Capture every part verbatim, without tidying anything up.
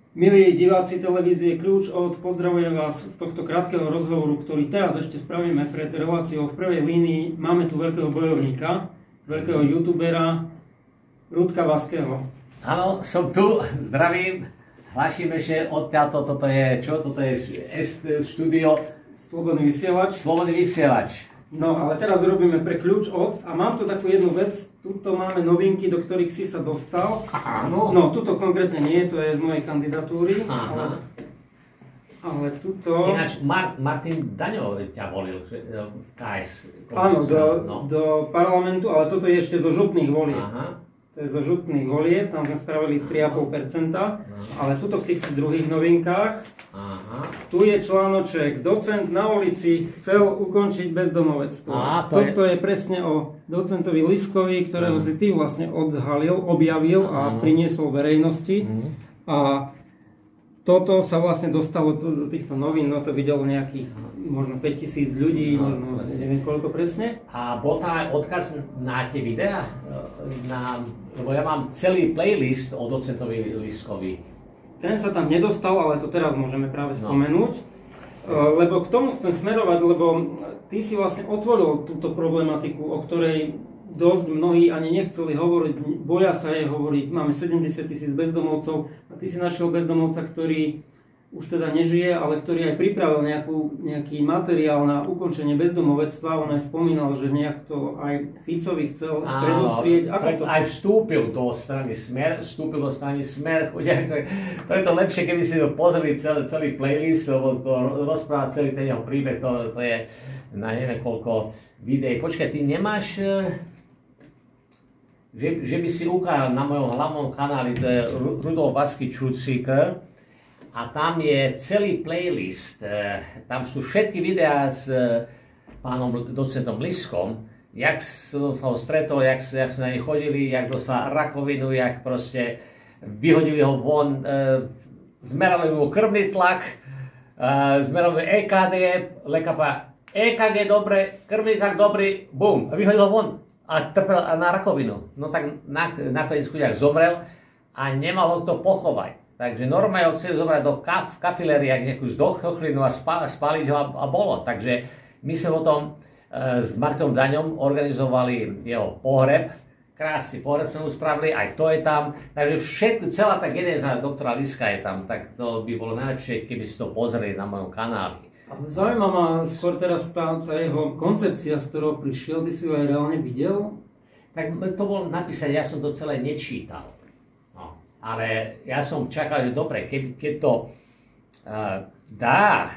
Milí diváci televízie Kľúč od, pozdravujem vás z tohto krátkeho rozhovoru, ktorý teraz ešte spravíme pred reláciou. V prvej línii máme tu veľkého bojovníka, veľkého youtubera, Rudka Vaského. Áno, som tu, zdravím. Hlasím ešte odtiaľto, toto je, čo? Toto je štúdio Slobodný vysielač. Slobodný vysielač. No, ale teraz robíme pre Kľúč od a mám tu takú jednu vec. Tuto máme novinky, do ktorých si sa dostal. Áno. No, tuto konkrétne nie, to je z mojej kandidatúry. Aha. Ale, ale tuto... Ináč Mar- Martin Daňo ťa volil, ká es. Áno, do, no. do parlamentu, ale toto je ešte zo župných volieb. Aha. To je zo župných volieb, tam sme spravili tri celé päť percenta, ale tuto v týchto druhých novinkách, Aha. tu je článoček, docent na ulici chcel ukončiť bezdomovectvo. Á, to Toto je... je presne o docentovi Liskovi, ktorého mm. si ty vlastne odhalil, objavil a mm. priniesol verejnosti. Mm. A toto sa vlastne dostalo do, do týchto novín, no to videlo nejakých možno päťtisíc ľudí, no, možno presne. Neviem koľko presne. A bol tam aj odkaz na tie videá? Na, lebo ja mám celý playlist o docentovi Liskovi. Ten sa tam nedostal, ale to teraz môžeme práve spomenúť. No. Lebo k tomu chcem smerovať, lebo ty si vlastne otvoril túto problematiku, o ktorej dosť mnohí ani nechceli hovoriť, boja sa jej hovoriť. Máme sedemdesiat tisíc bezdomovcov a ty si našiel bezdomovca, ktorý už teda nežije, ale ktorý aj pripravil nejakú, nejaký materiál na ukončenie bezdomovectva. On aj spomínal, že nejak to aj Ficovi chcel predostrieť. Ako to... Aj vstúpil do strany Smer, vstúpil do strany Smer. Preto lepšie, keby si to pozreli celý, celý playlist, lebo to rozpráva celý ten jeho príbeh, to, to je na neviem koľko videí. Počkaj, ty nemáš... Že, že by si ukázal na mojom hlavnom kanáli, to je Rudolf Vasky Čucíker, a tam je celý playlist, tam sú všetky videá s pánom docentom Liskom, jak som ho stretol, jak, jak sme na ne chodili, jak dostal rakovinu, jak proste vyhodili ho von, zmerali mu krvný tlak, zmerali é ká dé, lekár povedal, é ká gé dobre, krvný tlak dobrý, bum, vyhodil ho von. A trpel na rakovinu. No tak nakoniec chudák zomrel a nemal ho to pochovať. Takže normálne ho chceli zobrať do kaf, kafiléry, ak nejakú zdochlinu a spáliť ho a, a bolo. Takže my sme potom e, s Martinom Daňom organizovali jeho pohreb. Krásny pohreb sme mu spravili, aj to je tam. Takže všetko, celá tá genéza doktora Liska je tam. Tak to by bolo najlepšie, keby si to pozreli na mojom kanáli. Zaujíma ma skôr teraz tá, tá jeho koncepcia, z ktorou prišiel, ty si ju aj reálne videl? Tak to bolo napísané, ja som to celé nečítal. No, ale ja som čakal, že dobre, keď, keď to uh, dá uh,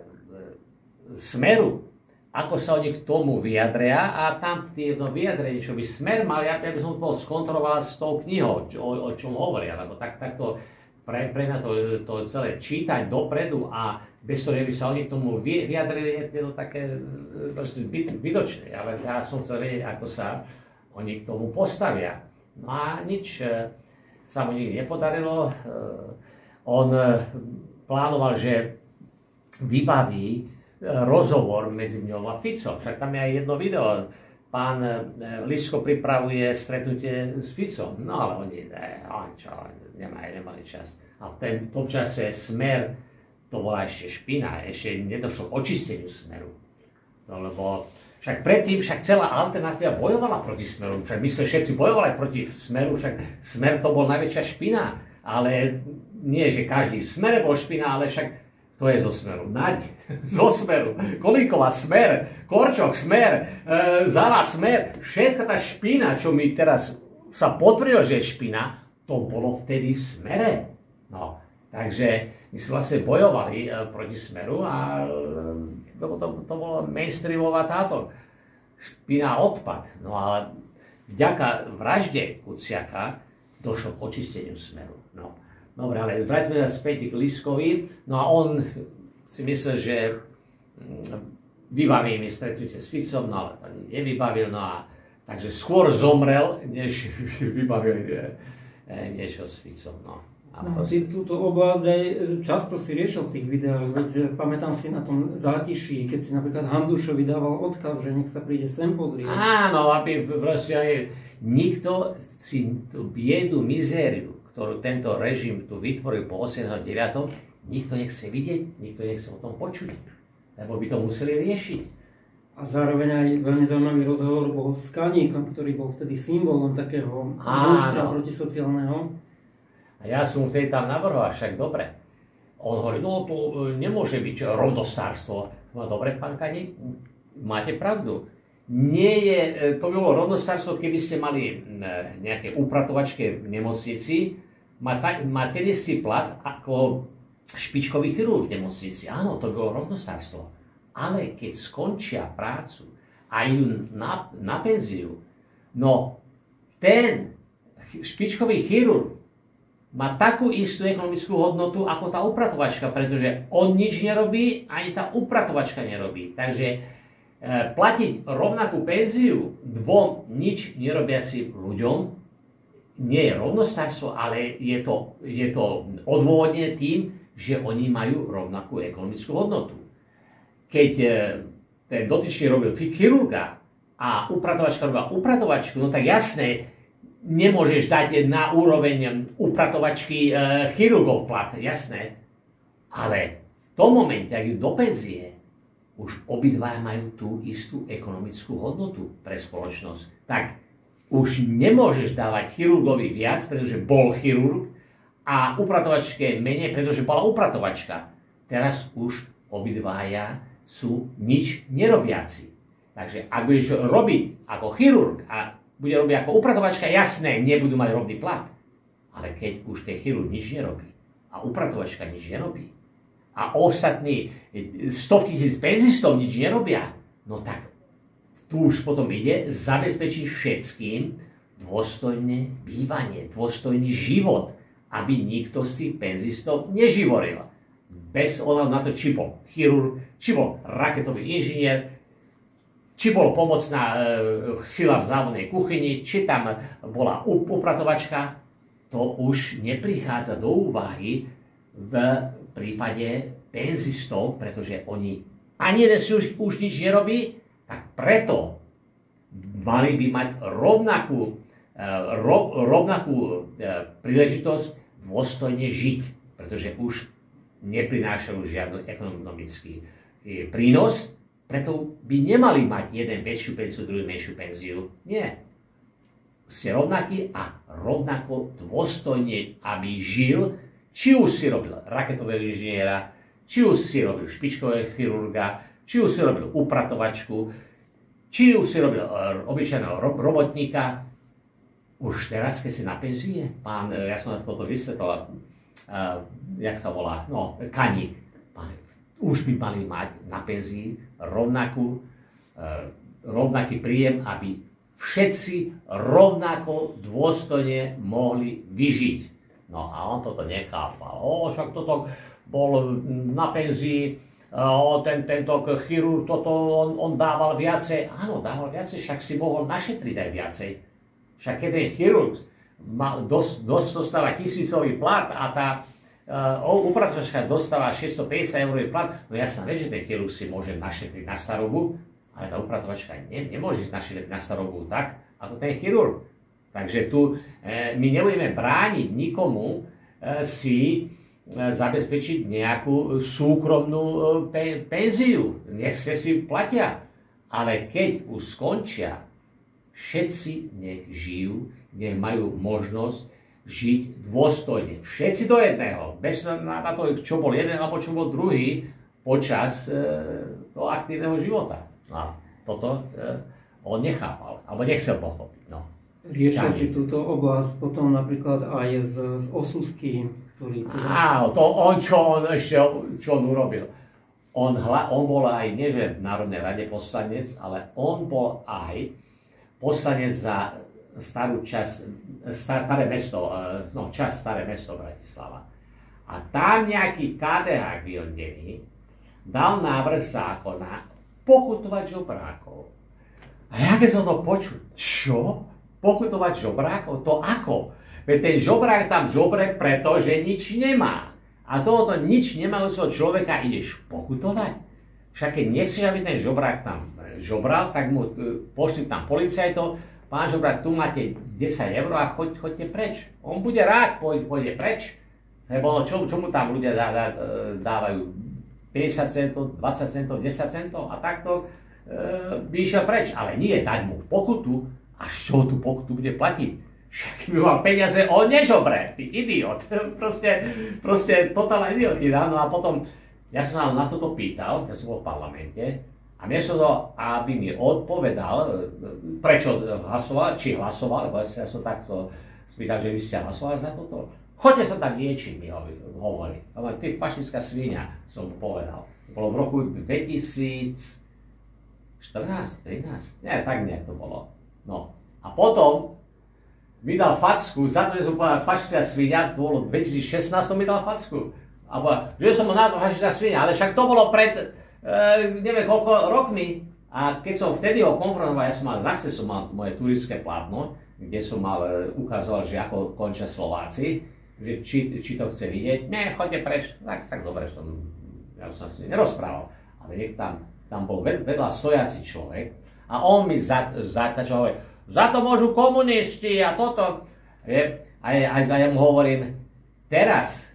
Smeru, ako sa oni k tomu vyjadria, a tam tieto vyjadrenie, čo by Smer mal, ja by som to skontroloval s tou knihou, o, o čom hovoria, lebo tak, takto pre, pre mňa to, to celé čítať dopredu a bez toho, by sa oni k tomu vyjadrili, je to také zbytočné, ale ja som chcel vedieť, ako sa oni k tomu postavia. No a nič sa mu nikdy nepodarilo. On plánoval, že vybaví rozhovor medzi mňou a Ficom. Však tam je aj jedno video. Pán Lisko pripravuje stretnutie s Ficom. No ale oni, ne, oni čo, nemajú, nemali čas. A v tom čase Smer, to bola ešte špina, ešte nedošlo k očisteniu Smeru. No, lebo však predtým však celá alternatíva bojovala proti Smeru. Však my sme všetci bojovali proti Smeru, však Smer to bol najväčšia špina. Ale nie, že každý v Smere bol špina, ale však to je zo Smeru. Naď zo Smeru, Kolíková Smer, Korčok Smer, e, Zala Smer. Všetka tá špina, čo mi teraz sa potvrdilo, že je špina, to bolo vtedy v Smere. No, takže my sme vlastne bojovali e, proti Smeru a e, to, to, to bolo mainstreamová táto špina odpad. No ale vďaka vražde Kuciaka došlo k očisteniu Smeru. No, dobre, ale vráťme sa späť k Liskovi. No a on si myslel, že vybaví mi stretnutie s Ficom, no ale to nevybavil. No a takže skôr zomrel, než vybavil e, niečo s Ficom. No. No, ty túto oblasť aj často si riešil v tých videách, veď pamätám si na tom Zátiší, keď si napríklad Hanzušovi dával odkaz, že nech sa príde sem pozrieť. Áno, aby proste nikto si tú biedu, mizériu, ktorú tento režim tu vytvoril po osemdesiatom deviatom nikto nechce vidieť, nikto nechce o tom počuť, lebo by to museli riešiť. A zároveň aj veľmi zaujímavý rozhovor bol s Kaníkom, ktorý bol vtedy symbolom takého monštra protisociálneho. A ja som vtedy tam navrhoval, však dobre. On hovorí, no to nemôže byť rodosárstvo. No dobre, pán Kaník, máte pravdu. Nie je, to by bolo rodosárstvo, keby ste mali nejaké upratovačke v nemocnici, má, ta, má ten istý plat ako špičkový chirurg v nemocnici. Áno, to by bolo rodosárstvo. Ale keď skončia prácu a idú na, na penziu, no ten špičkový chirurg má takú istú ekonomickú hodnotu ako tá upratovačka, pretože on nič nerobí, ani tá upratovačka nerobí. Takže e, platiť rovnakú penziu dvom nič nerobiacim ľuďom nie je rovnostárstvo, ale je to, je to odôvodnené tým, že oni majú rovnakú ekonomickú hodnotu. Keď ten dotyčný robil chirurga a upratovačka robila upratovačku, no tak jasné, nemôžeš dať na úroveň upratovačky e, chirurgov plat, jasné. Ale v tom momente, ak idú do penzie, už obidvaja majú tú istú ekonomickú hodnotu pre spoločnosť. Tak už nemôžeš dávať chirurgovi viac, pretože bol chirurg, a upratovačke menej, pretože bola upratovačka. Teraz už obidvaja sú nič nerobiaci. Takže ak budeš robiť ako chirurg a bude robiť ako upratovačka, jasné, nebudú mať rovný plat. Ale keď už ten chirurg nič nerobí a upratovačka nič nerobí a ostatní stovky tisíc penzistov nič nerobia, no tak tu už potom ide zabezpečiť všetkým dôstojné bývanie, dôstojný život, aby nikto si penzistov neživoril. Bez ohľadu na to, či bol chirurg, či bol raketový inžinier, či bol pomocná e, sila v závodnej kuchyni, či tam bola upratovačka, to už neprichádza do úvahy v prípade penzistov, pretože oni ani jeden si už, už nič nerobí, tak preto mali by mať rovnakú, e, ro, rovnakú e, príležitosť dôstojne žiť, pretože už neprinášajú žiadny ekonomický prínos, preto by nemali mať jeden väčšiu penziu, druhý menšiu penziu. Nie. Ste rovnakí a rovnako dôstojne, aby žil, či už si robil raketového inžiniera, či už si robil špičkového chirurga, či už si robil upratovačku, či už si robil obyčajného robotníka. Už teraz, keď si na penzie, pán, ja som na to vysvetlal, Uh, jak sa volá, no, Kaník, už by mali mať na penzii rovnakú, uh, rovnaký príjem, aby všetci rovnako dôstojne mohli vyžiť. No a on toto nechápal. O, však toto bol na penzii, o, ten, tento chirurg, toto on, on dával viacej. Áno, dával viacej, však si mohol našetriť aj viacej. Však keď ten chirurg Dosť, dosť dostáva tisícový plat a tá uh, upratovačka dostáva šesťstopäťdesiat eurový plat, no jasná vec, že ten chirurg si môže našetriť na starobu, ale tá upratovačka ne, nemôže našetriť na starobu tak, ako ten chirurg. Takže tu e, my nebudeme brániť nikomu e, si e, zabezpečiť nejakú súkromnú e, pe, penziu. Nech sa si platia. Ale keď už skončia, všetci nech žijú, nech majú možnosť žiť dôstojne. Všetci do jedného, bez na, na to, čo bol jeden alebo čo bol druhý počas e, toho aktívneho života. No a toto e, on nechápal, alebo nechcel pochopiť. No. Riešil si túto oblasť potom napríklad aj z, z Osusky, ktorý... Teda... Áno, to on, čo on ešte, čo on urobil. On, hla, on bol aj, nie že v Národnej rade poslanec, ale on bol aj poslanec za starú časť, staré mesto, no časť Staré mesto Bratislava. A tam nejaký ká dé hák vyhodený dal návrh zákona pokutovať žobrákov. A ja keď som to počul, čo? Pokutovať žobrákov? To ako? Veď ten žobrák tam žobre, pretože nič nemá. A tohoto nič nemáúceho človeka ideš pokutovať? Však keď nechceš, aby ten žobrák tam žobral, tak mu pošli tam policajtov. pán Žobrák, tu máte desať eur a choď, choďte preč. On bude rád, pôjde, pôjde preč, lebo čo, čo mu tam ľudia dá, dá, dávajú? päťdesiat centov, dvadsať centov, desať centov a takto e, by išiel preč. Ale nie dať mu pokutu, a z čoho tú pokutu bude platiť? Však by mal peniaze, on nežobre, ty idiot. proste, proste totálna idiotina. No a potom, ja som na toto pýtal, ja som bol v parlamente, a miesto to, aby mi odpovedal, prečo hlasoval, či hlasoval, lebo ja som takto spýtal, že vy ste hlasovali za toto. Choďte sa tam liečiť, mi hovorí. Ale ty fašistická svinia, som povedal. Bolo v roku dvetisícštrnásť, trinásť, nie, tak nejak to bolo. No, a potom mi dal facku, za to, že som povedal fašistická svinia, to bolo v dvetisícšestnásť som mi dal facku. Alebo, že som mu nazval fašistická svinia, ale však to bolo pred... Uh, neviem koľko rokmi, a keď som vtedy ho konfrontoval, ja som mal, zase som mal moje turistické plátno, kde som mal, uh, ukazoval, že ako končia Slováci, že či, či to chce vidieť, ne, choďte preč, tak, tak dobre som, ja som si nerozprával, ale nech tam, tam bol ved, vedľa stojaci človek a on mi zatačal, hovorí, za to môžu komunisti a toto, je, a, a, a ja mu hovorím, teraz,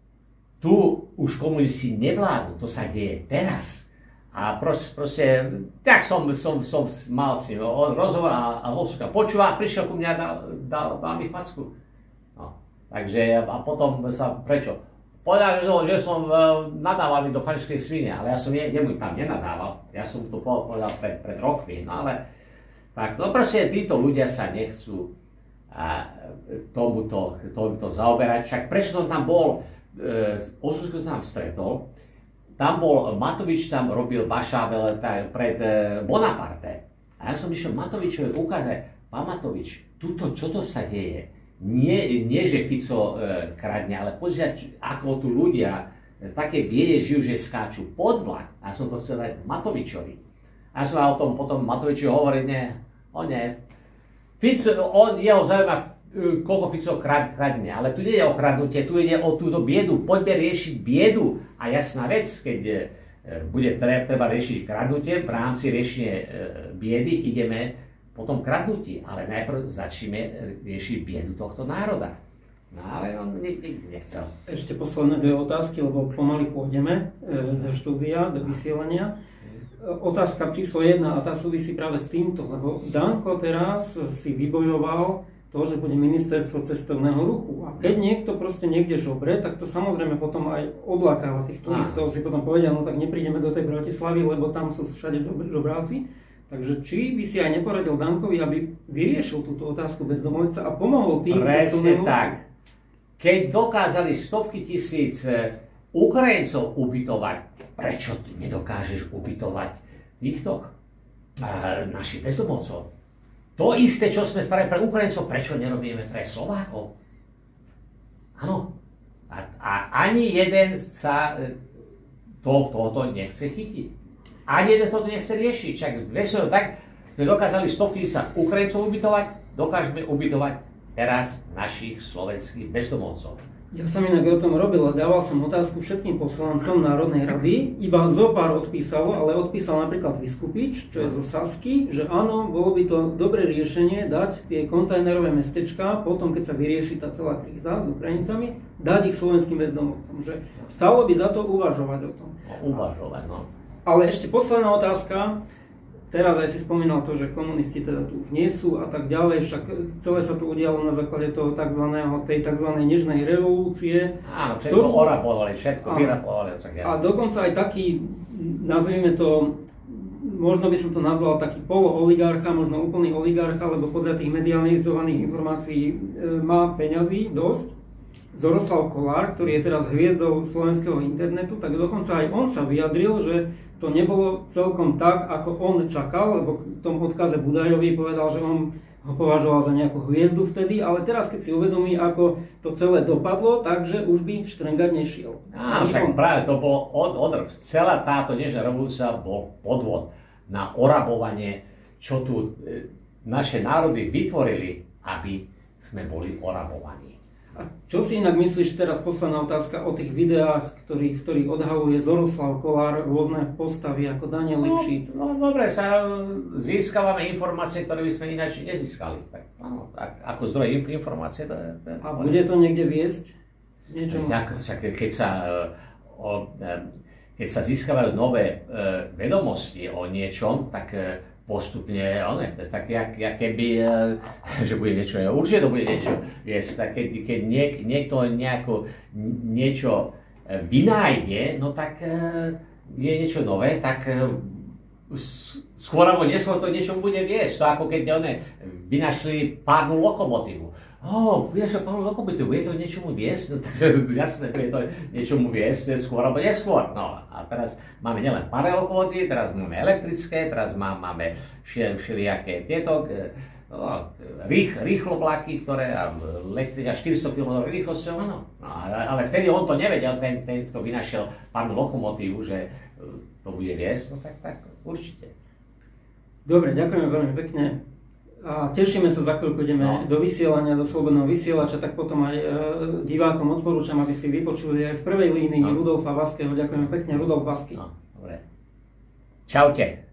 tu už komunisti nevládnu, to sa deje teraz. A proste, proste tak som, som, som mal si no, rozhovor a, a Hosúka počúva, prišiel ku mňa a dal, dal, dal mi facku. No, takže a potom sa, prečo? Povedal, že, že som uh, nadával mi do fašistickej svine, ale ja som je, jemu tam nenadával, ja som to povedal pred, pred rokmi, no ale tak, no proste títo ľudia sa nechcú a, tomuto, tomuto zaoberať, však prečo som tam bol, uh, Osusku som tam stretol, tam bol, Matovič tam robil Bašável pred Bonaparte. A ja som išiel Matovičovi ukázať, pán Matovič, tuto, čo to sa deje? Nie, nie že Fico e, kradne, ale pozrieť, ako tu ľudia e, také biede žijú, že skáču pod vlak. A ja som to chcel dať Matovičovi. A ja som o tom potom Matovičovi hovoril, nie, on nie. Fico, on, jeho zaujíma, koľko Fico kradne, ale tu nie je o kradnutie, tu ide o túto biedu, poďme riešiť biedu. A jasná vec, keď bude treba riešiť kradnutie, v rámci riešenia biedy ideme potom kradnutí, ale najprv začneme riešiť biedu tohto národa. No ale on nikdy nechcel. Ešte posledné dve otázky, lebo pomaly pôjdeme do štúdia, do vysielania. Otázka číslo jedna, a tá súvisí práve s týmto, lebo Danko teraz si vybojoval to, že bude ministerstvo cestovného ruchu. A keď niekto proste niekde žobre, tak to samozrejme potom aj odlákáva tých turistov. Si potom povedia, no tak neprídeme do tej Bratislavy, lebo tam sú všade žobráci. Takže či by si aj neporadil Dankovi, aby vyriešil túto otázku bezdomovca a pomohol tým cestovnému ruchu? Presne tak. Keď dokázali stovky tisíc Ukrajincov ubytovať, prečo nedokážeš ubytovať týchto našich bezdomovcov? To isté, čo sme spravili pre Ukrajincov, prečo nerobíme pre Slovákov? Áno. A, a ani jeden sa to, tohoto nechce chytiť. Ani jeden toto nechce riešiť. Však tak sme dokázali stovky tisíc Ukrajincov ubytovať, dokážeme ubytovať teraz našich slovenských bezdomovcov. Ja som inak o tom robil a dával som otázku všetkým poslancom Národnej rady. Iba zo pár odpísalo, ale odpísal napríklad Vyskupič, čo je zo Sasky, že áno, bolo by to dobré riešenie dať tie kontajnerové mestečká, potom keď sa vyrieši tá celá kríza s Ukrajincami, dať ich slovenským bezdomovcom. Že stalo by za to uvažovať o tom. Uvažovať, no. Ale ešte posledná otázka. Teraz aj si spomínal to, že komunisti teda tu už nie sú a tak ďalej, však celé sa to udialo na základe toho takzvaného, tej tzv. Nežnej revolúcie. Áno, všetko to... orabovali, všetko vyrabovali. A dokonca aj taký, nazvime to, možno by som to nazval taký polo-oligarcha, možno úplný oligarcha, lebo podľa tých medializovaných informácií e, má peňazí dosť. Zoroslav Kolár, ktorý je teraz hviezdou slovenského internetu, tak dokonca aj on sa vyjadril, že to nebolo celkom tak, ako on čakal, lebo v tom odkaze Budajovi povedal, že on ho považoval za nejakú hviezdu vtedy, ale teraz keď si uvedomí, ako to celé dopadlo, takže už by štrngať nešiel. Áno, však práve to bolo od, od celá táto nežná revolúcia bol podvod na orabovanie, čo tu e, naše národy vytvorili, aby sme boli orabovaní. A čo si inak myslíš, teraz posledná otázka, o tých videách, ktorý, v ktorých odhaluje Zoroslav Kolár rôzne postavy ako Daniel Lipšic? No, no dobre, sa získavame informácie, ktoré by sme ináč nezískali. Tak, áno, ako zdroj informácie. To je, to je, a bude to niekde viesť? Niečo? Tak, keď sa, o, keď sa získavajú nové vedomosti o niečom, tak postupne, ale tak jak, jak keby, že bude niečo, určite to bude niečo, yes, tak keď, keď niek, niekto nejako niečo vynájde, no tak je niečo nové, tak skôr alebo neskôr to niečo bude viesť. To ako keď one vynašli párnu lokomotívu. Ó, vieš, párnu lokomotívu, bude to niečomu viesť? No tak jasné, bude to niečomu viesť skôr alebo neskôr. No a teraz máme nielen párne lokomotívy, teraz máme elektrické, teraz má, máme všelijaké tieto no, rých, rýchlo vlaky, ktoré letí až štyristo kilometrov rýchlosťou, áno. No, ale vtedy on to nevedel, ten, ten kto vynašiel párnu lokomotívu, že to bude viesť, no tak, tak určite. Dobre, ďakujeme veľmi pekne. A tešíme sa, za chvíľku ideme no. do vysielania, do Slobodného vysielača, tak potom aj e, divákom odporúčam, aby si vypočuli aj v prvej línii no. Rudolfa Vaského. Ďakujeme pekne, Rudolf Vasky. No, dobre. Čaute.